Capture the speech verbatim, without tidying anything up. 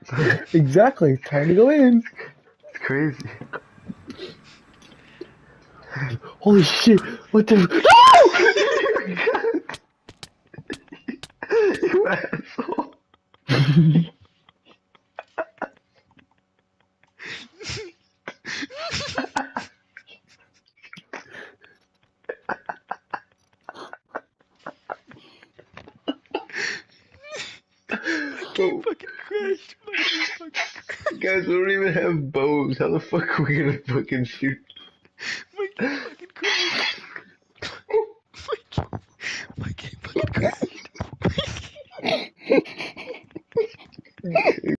Exactly. Time to go in. It's crazy. Holy shit! What the? You asshole. My game fucking crashed. My game fucking crashed. Guys, we don't even have bows. How the fuck are we gonna fucking shoot? My game fucking crashed. My game, my game fucking crashed.